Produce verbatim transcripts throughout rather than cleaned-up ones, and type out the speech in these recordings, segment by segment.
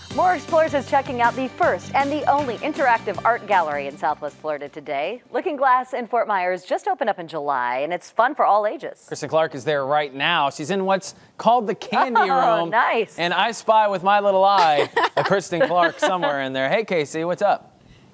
More Explorers is checking out the first and the only interactive art gallery in Southwest Florida today. Looking Glass in Fort Myers just opened up in July, and it's fun for all ages. Kristen Clark is there right now. She's in what's called the Candy oh, Room. Nice. And I spy with my little eye a Kristen Clark somewhere in there. Hey, Casey, what's up?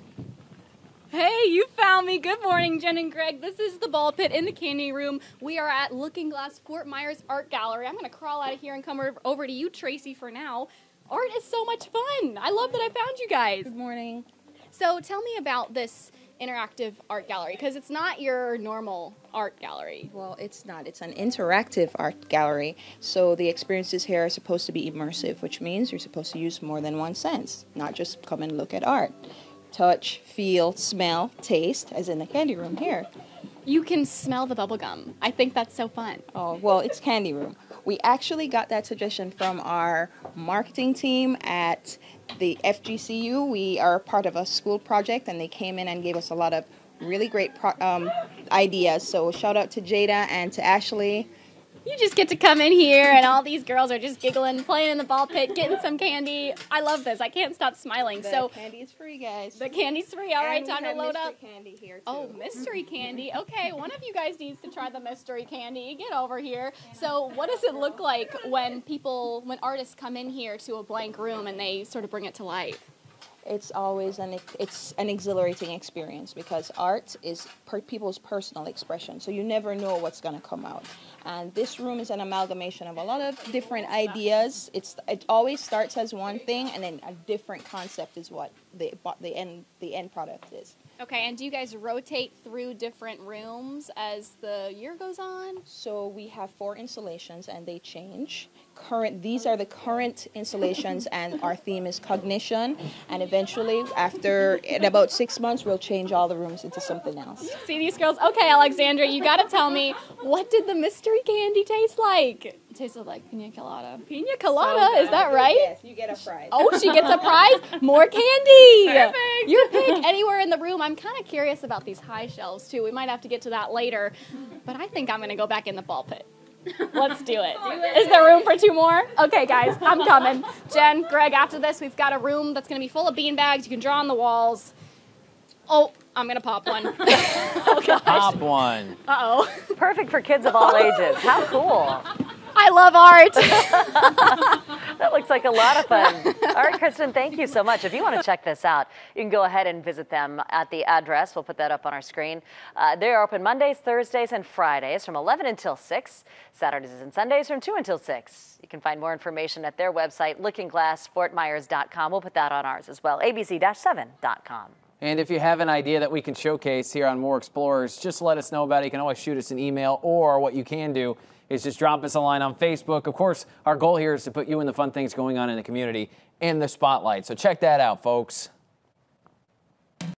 Hey, you found me. Good morning, Jen and Greg. This is the ball pit in the Candy Room. We are at Looking Glass Fort Myers Art Gallery. I'm going to crawl out of here and come over to you, Tracy, for now. Art is so much fun. I love that I found you guys. Good morning. So tell me about this interactive art gallery, because it's not your normal art gallery. Well, it's not. It's an interactive art gallery. So the experiences here are supposed to be immersive, which means you're supposed to use more than one sense, not just come and look at art. Touch, feel, smell, taste, as in the Candy Room here. You can smell the bubble gum. I think that's so fun. Oh, well, it's Candy Room. We actually got that suggestion from our marketing team at the F G C U. We are part of a school project, and they came in and gave us a lot of really great pro um, ideas. So shout out to Jada and to Ashley. You just get to come in here, and all these girls are just giggling, playing in the ball pit, getting some candy. I love this. I can't stop smiling. The so candy is free, guys. The candy's free. All right, and time to load mystery up. Candy here too. Oh, mystery candy. Okay, one of you guys needs to try the mystery candy. Get over here. So, what does it look like when people, when artists come in here to a blank room and they sort of bring it to life? It's always an it's an exhilarating experience because art is per people's personal expression, so you never know what's going to come out. And this room is an amalgamation of a lot of different ideas. It's it always starts as one thing, and then a different concept is what the the end the end product is. Okay, and do you guys rotate through different rooms as the year goes on? So we have four installations, and they change. Current, these are the current installations, and our theme is cognition. And eventually, after in about six months, we'll change all the rooms into something else. See these girls? Okay, Alexandra, you got to tell me, what did the mystery candy taste like? It tasted like pina colada. Pina colada, so is that right? Yes, you get a prize. Oh, she gets a prize? More candy. Perfect. Your pick anywhere in the room. I'm kind of curious about these high shelves, too. We might have to get to that later. But I think I'm going to go back in the ball pit. Let's do it. Is there room for two more? Okay, guys, I'm coming. Jen, Greg, after this, we've got a room that's going to be full of bean bags. You can draw on the walls. Oh, I'm going to pop one. Oh, gosh. Pop one. Uh-oh. Perfect for kids of all ages. How cool. I love art. That looks like a lot of fun. All right, Kristen, thank you so much. If you want to check this out, you can go ahead and visit them at the address. We'll put that up on our screen. Uh, they are open Mondays, Thursdays, and Fridays from eleven until six. Saturdays and Sundays from two until six. You can find more information at their website, looking glass fort myers dot com. We'll put that on ours as well, A B C seven dot com. And if you have an idea that we can showcase here on More Explorers, just let us know about it. You can always shoot us an email, or what you can do is just drop us a line on Facebook. Of course, our goal here is to put you in the fun things going on in the community in the spotlight. So check that out, folks.